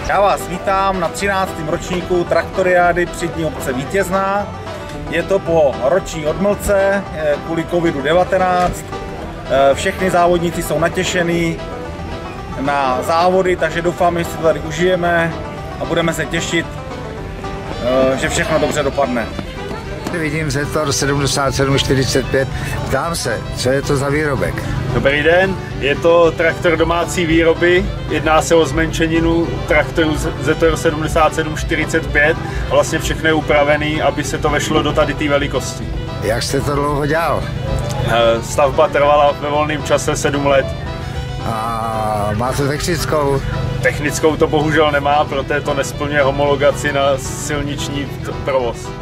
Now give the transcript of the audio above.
Já vás vítám na 13. ročníku traktoriády Přední obce Vítězná. Je to po roční odmlce kvůli COVID-19. Všechny závodníci jsou natěšení na závody, takže doufám, že si to tady užijeme a budeme se těšit, že všechno dobře dopadne. Vidím Zetor 7745, ptám se, co je to za výrobek? Dobrý den, je to traktor domácí výroby, jedná se o zmenšeninu traktoru Zetor 7745 a vlastně všechno je upravený, aby se to vešlo do tady té velikosti. Jak jste to dlouho dělal? Stavba trvala ve volném čase 7 let. A má to technickou? Technickou to bohužel nemá, protože to nesplňuje homologaci na silniční provoz.